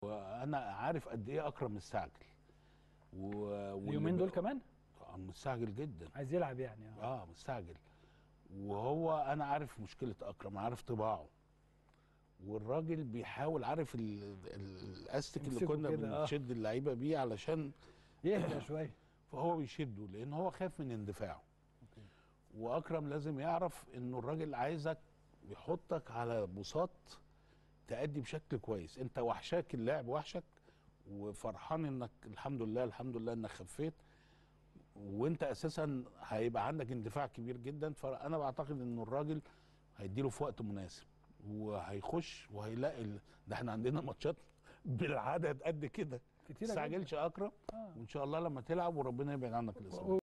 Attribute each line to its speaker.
Speaker 1: وانا عارف قد ايه اكرم مستعجل
Speaker 2: اليومين دول كمان
Speaker 1: مستعجل جدا،
Speaker 2: عايز يلعب يعني.
Speaker 1: مستعجل. وهو انا عارف مشكله اكرم، عارف طباعه، والراجل بيحاول، عارف الاستك اللي كنا بنشد اللعيبه بيه علشان
Speaker 2: يهدى شويه،
Speaker 1: فهو بيشده لان هو خايف من اندفاعه. واكرم لازم يعرف انه الراجل عايزك يحطك على بساط تأدي بشكل كويس. انت وحشاك اللعب، وحشك وفرحان انك الحمد لله الحمد لله انك خفيت، وانت اساسا هيبقى عندك اندفاع كبير جدا. فانا بعتقد انه الراجل هيديله في وقت مناسب وهيخش وهيلاقي ده احنا عندنا ماتشات بالعدد قد كده. ما تستعجلش اكرم، وان شاء الله لما تلعب وربنا يبعد عنك الاصابه.